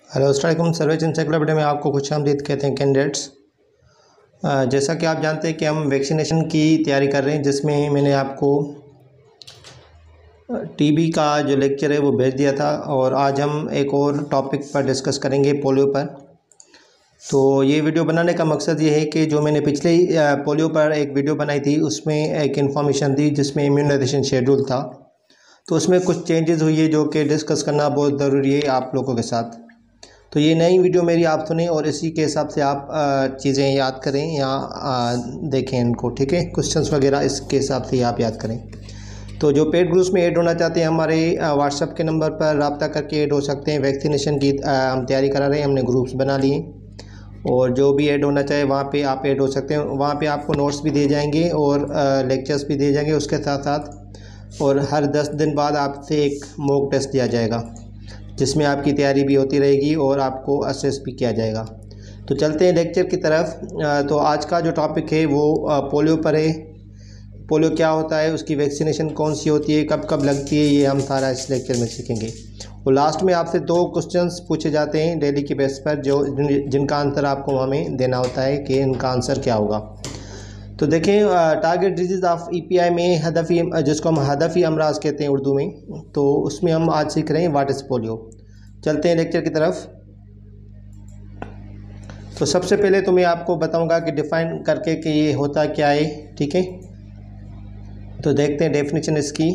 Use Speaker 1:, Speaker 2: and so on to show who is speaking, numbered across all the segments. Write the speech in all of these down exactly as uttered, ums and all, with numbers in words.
Speaker 1: Hello अस्सलाम वालेकुम। Surveys encyclopedia में आपको खुश आमदीद कहते हैं कैंडिडेट्स। जैसा कि आप जानते हैं कि हम वैक्सीनेशन की तैयारी कर रहे हैं, जिसमें मैंने आपको टीबी का जो लेक्चर है वो भेज दिया था और आज हम एक और टॉपिक पर डिस्कस करेंगे, पोलियो पर। तो ये वीडियो बनाने का मकसद ये है कि जो मैंने पिछले पोलियो पर एक वीडियो बनाई थी उसमें एक इन्फॉर्मेशन दी जिसमें इम्यूनाइजेशन शेड्यूल था, तो उसमें कुछ चेंजेस हुई है जो कि डिस्कस करना बहुत ज़रूरी है आप लोगों के साथ। तो ये नई वीडियो मेरी आप सुनें और इसी के हिसाब से आप चीज़ें याद करें या देखें इनको, ठीक है। क्वेश्चंस वगैरह इसके हिसाब से आप याद करें। तो जो पेड ग्रुप्स में ऐड होना चाहते हैं हमारे व्हाट्सएप के नंबर पर रब्ता करके ऐड हो सकते हैं। वैक्सीनेशन की हम तैयारी करा रहे हैं, हमने ग्रुप्स बना लिए और जो भी ऐड होना चाहे वहाँ पे आप ऐड हो सकते हैं। वहाँ पे आपको नोट्स भी दिए जाएंगे और लेक्चर्स भी दिए जाएंगे उसके साथ साथ, और हर दस दिन बाद आपसे एक मॉक टेस्ट दिया जाएगा जिसमें आपकी तैयारी भी होती रहेगी और आपको असेस भी किया जाएगा। तो चलते हैं लेक्चर की तरफ। तो आज का जो टॉपिक है वो पोलियो पर है। पोलियो क्या होता है, उसकी वैक्सीनेशन कौन सी होती है, कब कब लगती है, ये हम सारा इस लेक्चर में सीखेंगे। और लास्ट में आपसे दो क्वेश्चंस पूछे जाते हैं डेली के बेस पर, जो जिनका आंसर आपको हमें देना होता है कि इनका आंसर क्या होगा। तो देखें, टारगेट डिजीज़ ऑफ ईपीआई में हदफी, जिसको हम हदफी अमराज कहते हैं उर्दू में, तो उसमें हम आज सीख रहे हैं व्हाट इज़ पोलियो। चलते हैं लेक्चर की तरफ। तो सबसे पहले तो मैं आपको बताऊंगा कि डिफ़ाइन करके कि ये होता क्या है, ठीक है। तो देखते हैं डेफिनेशन इसकी।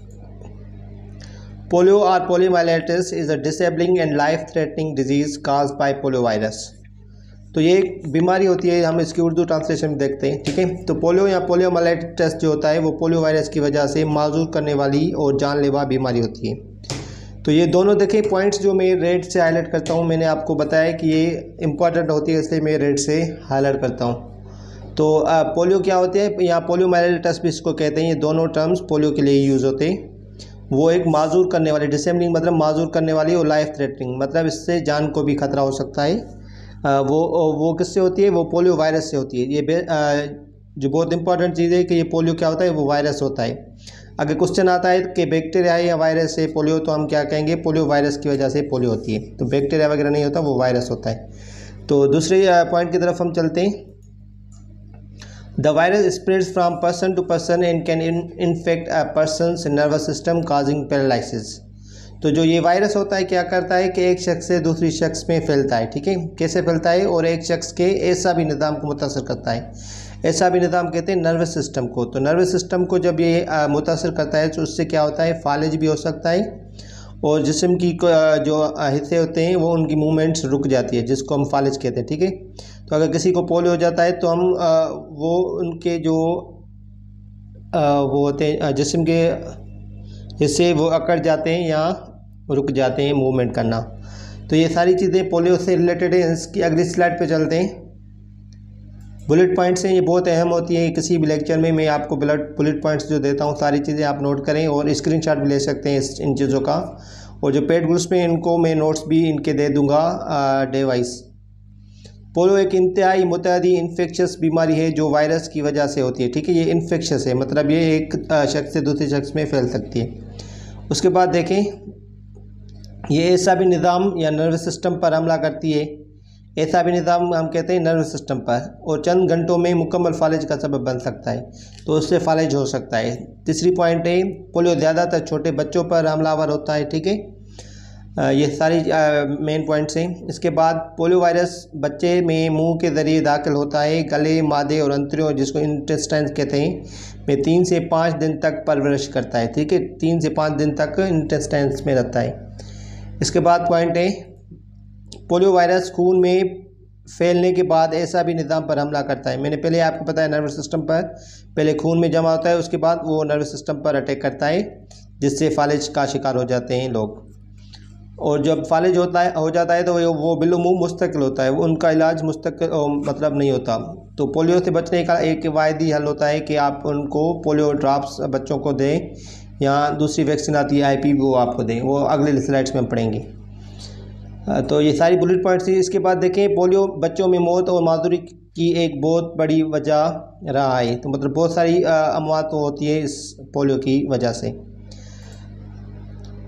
Speaker 1: पोलियो और poliomyelitis is a disabling and life threatening disease caused by polio virus. तो ये एक बीमारी होती है, हम इसकी उर्दू ट्रांसलेशन में देखते हैं, ठीक है। तो पोलियो या पोलियोमाइलाइटिस जो होता है वो पोलियो वायरस की वजह से माजूर करने वाली और जानलेवा बीमारी होती है। तो ये दोनों देखें पॉइंट्स जो मैं रेड से हाईलाइट करता हूँ, मैंने आपको बताया कि ये इंपॉर्टेंट होती है इसलिए मैं रेड से हाईलाइट करता हूँ। तो पोलियो क्या होती है या पोलियोमाइलाइटिस भी इसको कहते हैं, ये दोनों टर्म्स पोलियो के लिए यूज़ होते हैं। वो एक माजूर करने वाली, डिसेबलिंग मतलब माजूर करने वाली, और लाइफ थ्रेटनिंग मतलब इससे जान को भी खतरा हो सकता है। वो वो किससे होती है, वो पोलियो वायरस से होती है। ये जो बहुत इंपॉर्टेंट चीज़ है कि ये पोलियो क्या होता है, वो वायरस होता है। अगर क्वेश्चन आता है कि बैक्टीरिया है या वायरस से पोलियो, तो हम क्या कहेंगे, पोलियो वायरस की वजह से पोलियो होती है। तो बैक्टीरिया वगैरह नहीं होता, वो वायरस होता है। तो दूसरे पॉइंट की तरफ हम चलते हैं। The virus spreads from person to person and can infect a person's nervous system causing paralysis. तो जो ये वायरस होता है क्या करता है कि एक शख्स से दूसरी शख्स में फैलता है, ठीक है। कैसे फैलता है, और एक शख्स के ऐसा भी निज़ाम को मुतासर करता है। ऐसा भी निज़ाम कहते हैं नर्वस सिस्टम को। तो नर्वस सिस्टम को जब ये मुतासर करता है तो उससे क्या होता है, फालिज भी हो सकता है और जिस्म की जो हिस्से होते हैं वो उनकी मूवमेंट्स रुक जाती है, जिसको हम फालिज कहते हैं, ठीक है। तो अगर किसी को पोलियो हो जाता है तो हम वो उनके जो वो होते हैं जिस्म के हिस्से वो अकड़ जाते हैं या रुक जाते हैं मूवमेंट करना। तो ये सारी चीज़ें पोलियो से रिलेटेड है। इसकी अगली स्लाइड पे चलते हैं। बुलेट पॉइंट्स हैं, ये बहुत अहम होती है किसी भी लेक्चर में। मैं आपको बुलेट बुलेट पॉइंट्स जो देता हूँ सारी चीज़ें आप नोट करें और स्क्रीनशॉट भी ले सकते हैं इस इन चीज़ों का। और जो पेड ग्रुप्स में इनको मैं नोट्स भी इनके दे दूँगा डे वाइज। पोलियो एक इंतहाई मुतअद्दी इन्फेक्शस बीमारी है जो वायरस की वजह से होती है, ठीक है। ये इन्फेक्शस है, मतलब ये एक शख्स से दूसरे शख्स में फैल सकती है। उसके बाद देखें, ये ऐसा भी निज़ाम या नर्वस सिस्टम पर हमला करती है। ऐसा भी निज़ाम हम कहते हैं नर्वस सिस्टम पर, और चंद घंटों में मुकम्मल फालिज का सबब बन सकता है, तो उससे फालिज हो सकता है। तीसरी पॉइंट है, पोलियो ज़्यादातर छोटे बच्चों पर हमलावर होता है, ठीक है। ये सारी मेन पॉइंट्स हैं। इसके बाद पोलियो वायरस बच्चे में मुंह के ज़रिए दाखिल होता है, गले, मादे और अंतरियों, जिसको इंटेस्टाइन्स कहते हैं, में तीन से पाँच दिन तक परवरिश करता है, ठीक है। तीन से पाँच दिन तक इंटेस्टाइन्स में रहता है। इसके बाद पॉइंट है, पोलियो वायरस खून में फैलने के बाद ऐसा भी निज़ाम पर हमला करता है। मैंने पहले आपको बताया नर्वस सिस्टम पर, पहले खून में जमा होता है, उसके बाद वो नर्वस सिस्टम पर अटैक करता है, जिससे फालिज का शिकार हो जाते हैं लोग। और जब फालिज होता है हो जाता है तो वो बिल्कुल मुस्तकिल होता है, वो उनका इलाज मुस्तकिल मतलब नहीं होता। तो पोलियो से बचने का एक वायदी हल होता है कि आप उनको पोलियो ड्रॉप्स बच्चों को दें, या दूसरी वैक्सीन आती है आई पी, वो आपको दें। वो अगले स्लाइड्स में हम पढ़ेंगे। तो ये सारी बुलेट पॉइंट्स थी। इसके बाद देखें, पोलियो बच्चों में मौत और माजूरी की एक बहुत बड़ी वजह रहा है। तो मतलब बहुत सारी अमवात होती है इस पोलियो की वजह से।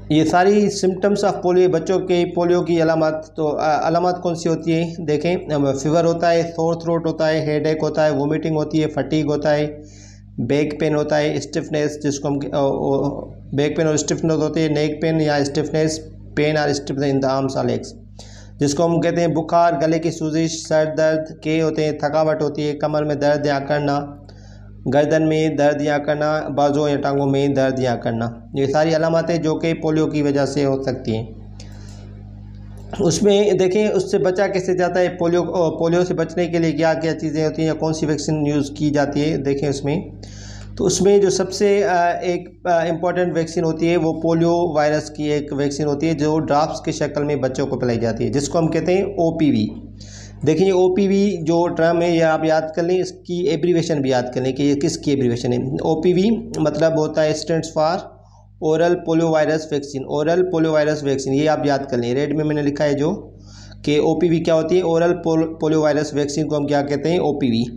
Speaker 1: ये सारी सिम्टम्स ऑफ पोलियो, बच्चों के पोलियो की अलामत। तो अलामत कौन सी होती है देखें, फीवर होता है, सोर थ्रोट होता है, हेडेक होता है, वोमिटिंग होती है, फटीग होता है, बैक पेन होता है, स्टिफनेस जिसको हम बैक पेन और स्टिफनेस होती है, नेक पेन या स्टिफनेस, पेन और स्टिफनेस इन द आर्म्स और लेग्स जिसको हम कहते हैं बुखार, गले की सूजिश, सर दर्द के होते हैं, थकावट होती है, कमर में दर्द या करना, गर्दन में दर्द या करना, बाजू या टांगों में दर्द या करना, ये सारी अलामतें जो कि पोलियो की वजह से हो सकती हैं। उसमें देखें उससे बचा कैसे जाता है, पोलियो पोलियो से बचने के लिए क्या क्या चीज़ें होती हैं या कौन सी वैक्सीन यूज़ की जाती है देखें उसमें। तो उसमें जो सबसे एक इम्पॉर्टेंट वैक्सीन होती है वो पोलियो वायरस की एक वैक्सीन होती है जो ड्रॉप्स के शक्ल में बच्चों को पिलाई जाती है, जिसको हम कहते हैं ओ पी वी। देखिए ओ पी वी जो टर्म है ये आप याद कर लें, इसकी एब्रीवेशन भी याद कर लें कि ये किसकी एब्रीवेशन है। ओ पी वी मतलब होता है stands for oral polio virus vaccine, oral polio virus vaccine, ये आप याद कर लें। रेड में मैंने लिखा है जो कि ओ पी वी क्या होती है, ओरल पोलियो वायरस वैक्सीन को हम क्या कहते हैं, ओ पी वी।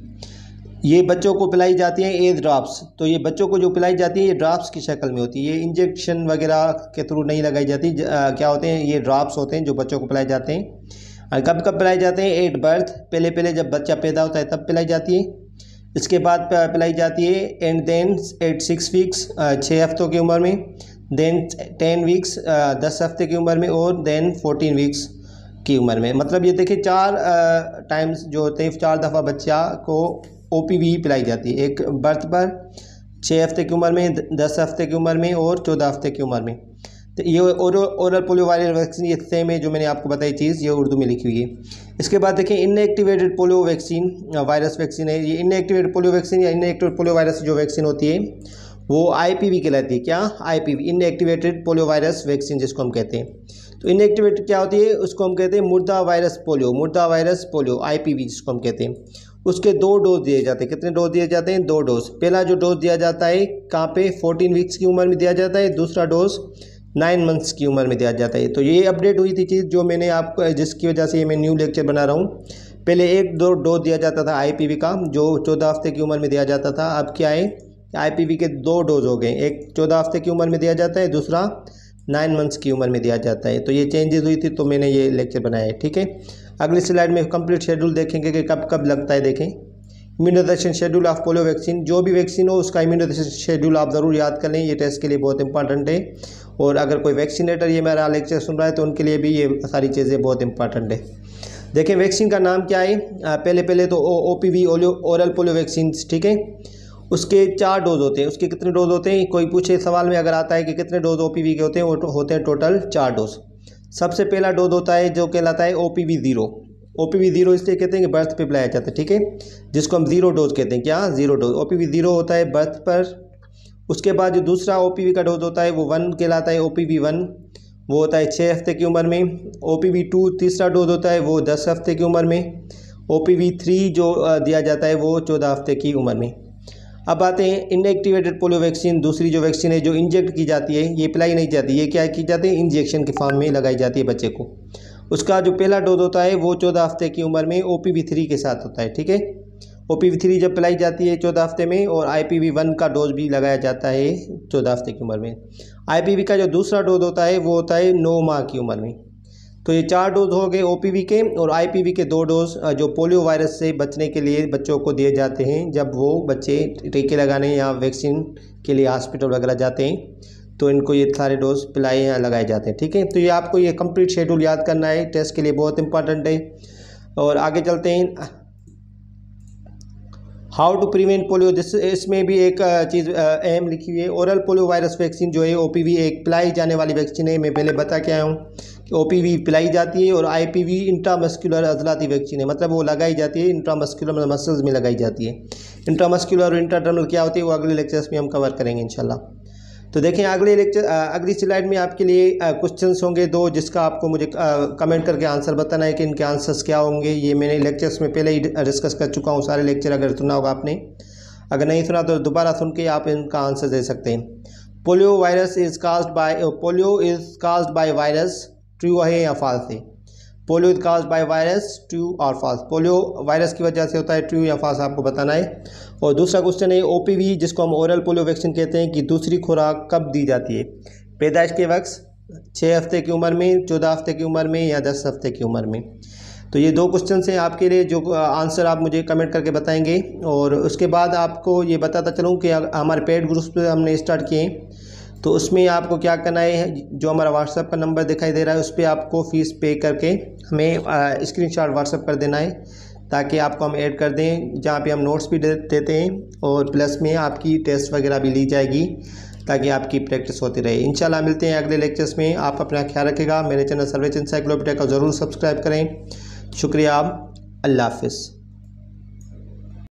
Speaker 1: ये बच्चों को पिलाई जाती है एज ड्रॉप्स। तो ये बच्चों को जो पिलाई जाती है ये ड्रॉप्स की शक्ल में होती है, ये इंजेक्शन वगैरह के थ्रू नहीं लगाई जाती। आ, क्या होते हैं, ये ड्रॉप्स होते हैं जो बच्चों को पिलाई जाते हैं। और कब कब पिलाई जाते हैं, एट बर्थ, पहले पहले जब बच्चा पैदा होता है तब पिलाई जाती है। इसके बाद पिलाई जाती है and then at six weeks, छः हफ्तों की उम्र में, देन टेन वीक्स, दस हफ्ते की उम्र में, और देन फोर्टीन वीक्स की उम्र में। मतलब ये देखिए चार टाइम्स जो होते हैं, चार दफ़ा बच्चा को ओ पी वी पिलाई जाती है, एक बर्थ पर, छः हफ्ते की उम्र में, दस हफ्ते की उम्र में और चौदह हफ्ते की उम्र में। तो ये ओरल पोलियो वायरस वैक्सीन ये सेम है जो मैंने आपको बताई चीज़, ये उर्दू में लिखी हुई है। इसके बाद देखिए inactivated polio vaccine, virus vaccine है। ये इनएक्टिवेटेड पोलियो वैक्सीन या इनएक्टिवेटेड पोलियो वायरस जो वैक्सीन होती है वो आई पी वी कहलाती है। क्या, I P V, inactivated polio virus vaccine जिसको हम कहते हैं। तो इनएक्टिवेटेड क्या होती है, उसको हम कहते हैं मुर्दा वायरस पोलियो, मुर्दा virus polio, I P V जिसको हम कहते हैं। उसके दो डोज दिए जाते हैं। कितने डोज दिए जाते हैं, दो डोज। पहला जो डोज दिया जाता है कहाँ पे, फोर्टीन वीक्स की उम्र में दिया जाता है, दूसरा डोज नाइन मंथ्स की उम्र में दिया जाता है। तो ये अपडेट हुई थी चीज़ जो मैंने आपको, जिसकी वजह से ये मैं न्यू लेक्चर बना रहा हूँ। पहले एक दो डोज दिया जाता था आई पी वी का जो चौदह हफ्ते की उम्र में दिया जाता था। अब क्या है, आई पी वी के दो डोज हो गए, एक चौदह हफ्ते की उम्र में दिया जाता है, दूसरा नाइन मंथ्स की उम्र में दिया जाता है। तो ये चेंजेस हुई थी तो मैंने ये लेक्चर बनाया है, ठीक है। अगली स्लाइड में कंप्लीट शेड्यूल देखेंगे कि कब कब लगता है। देखें immunisation schedule of polio vaccine, जो भी वैक्सीन हो उसका इम्यूनाइजेशन शेड्यूल आप ज़रूर याद कर लें, ये टेस्ट के लिए बहुत इंपॉर्टेंट है। और अगर कोई वैक्सीनेटर ये मेरा लेक्चर सुन रहा है तो उनके लिए भी ये सारी चीज़ें बहुत इंपॉर्टेंट है। देखें वैक्सीन का नाम क्या है, पहले पहले तो O P V oral polio vaccine, ठीक है। उसके चार डोज होते हैं। उसके कितने डोज होते हैं, कोई पूछे सवाल में अगर आता है कि कितने डोज ओ पी वी के होते हैं, वो होते हैं टोटल चार डोज। सबसे पहला डोज होता है जो कहलाता है O P V zero. O P V zero इसलिए कहते हैं कि बर्थ पे पिलाया जाता है, ठीक है, जिसको हम ज़ीरो डोज कहते हैं। क्या, zero dose. O P V zero होता है बर्थ पर। उसके बाद जो दूसरा ओ पी वी का डोज होता है वो वन कहलाता है, ओ पी वी वन, वो होता है छः हफ्ते की उम्र में। ओ पी वी टू तीसरा डोज होता है वो दस हफ्ते की उम्र में। ओ पी वी थ्री जो दिया जाता है वो चौदह हफ्ते की उम्र में। अब आते हैं इनएक्टिवेटेड पोलियो वैक्सीन, दूसरी जो वैक्सीन है जो इंजेक्ट की जाती है, ये पिलाई नहीं जाती, ये क्या की जाती है, इंजेक्शन के फॉर्म में लगाई जाती है बच्चे को। उसका जो पहला डोज होता है वो चौदह हफ्ते की उम्र में ओ पी वी थ्री के साथ होता है, ठीक है। ओ पी वी थ्री जब पिलाई जाती है चौदह हफ्ते में, और आई पी वी वन का डोज भी लगाया जाता है चौदह हफ्ते की उम्र में। आई पी वी का जो दूसरा डोज होता है वो होता है नौ माह की उम्र में। तो ये चार डोज हो गए ओ पी वी के, और आई पी वी के दो डोज जो पोलियो वायरस से बचने के लिए बच्चों को दिए जाते हैं जब वो बच्चे टीके लगाने या वैक्सीन के लिए हॉस्पिटल वगैरह जाते हैं, तो इनको ये सारे डोज पिलाए या लगाए जाते हैं, ठीक है। तो ये आपको ये कंप्लीट शेड्यूल याद करना है, टेस्ट के लिए बहुत इंपॉर्टेंट है। और आगे चलते हैं, हाउ टू प्रिवेंट पोलियो। जिस इसमें भी एक चीज़ अहम लिखी हुई है, ओरल पोलियो वायरस वैक्सीन जो है ओ पी वी एक पिलाई जाने वाली वैक्सीन है। मैं पहले बता के आया हूँ कि ओ पी वी पिलाई जाती है, और आई पी वी इंट्रामस्कुलर अजलाती वैक्सीन है, मतलब वो लगाई जाती है इंट्रामस्कुलर मसल्स में लगाई जाती है। इंट्रामस्कुलर और इंट्राडर्मल क्या होती है वो अगले लेक्चर्स में हम कवर करेंगे इंशाल्लाह। तो देखें अगले लेक्चर अगली स्लाइड में आपके लिए क्वेश्चंस होंगे दो, जिसका आपको मुझे कमेंट करके आंसर बताना है कि इनके आंसर्स क्या होंगे। ये मैंने लेक्चर्स में पहले ही डिस्कस कर चुका हूँ सारे लेक्चर, अगर सुना होगा आपने, अगर नहीं सुना तो दोबारा सुन के आप इनका आंसर दे सकते हैं। Polio virus is caused by polio is caused by virus, true है या फॉल्स है। Polio is caused by virus, true और फॉल्स। पोलियो वायरस की वजह से होता है, ट्रू या फॉल्स आपको बताना है। और दूसरा क्वेश्चन है ओ पी वी जिसको हम ओरल पोलियो वैक्सीन कहते हैं कि दूसरी खुराक कब दी जाती है, पैदाइश के वक्त, छः हफ्ते की उम्र में, चौदह हफ्ते की उम्र में या दस हफ्ते की उम्र में। तो ये दो क्वेश्चन हैं आपके लिए, जो आंसर आप मुझे कमेंट करके बताएंगे। और उसके बाद आपको ये बताता चलूँ कि हमारे पेड ग्रुप्स पे हमने स्टार्ट किए, तो उसमें आपको क्या करना है, जो हमारा व्हाट्सएप का नंबर दिखाई दे रहा है उस पर आपको फ़ीस पे करके हमें स्क्रीनशॉट व्हाट्सएप कर देना है, ताकि आपको हम ऐड कर दें, जहाँ पे हम नोट्स भी दे देते हैं और प्लस में आपकी टेस्ट वगैरह भी ली जाएगी, ताकि आपकी प्रैक्टिस होती रहे। इंशाल्लाह मिलते हैं अगले लेक्चर्स में। आप अपना ख्याल रखिएगा। मेरे चैनल सर्वेच एनसाइक्लोपीडिया को ज़रूर सब्सक्राइब करें। शुक्रिया। अल्लाह हाफ़िज़।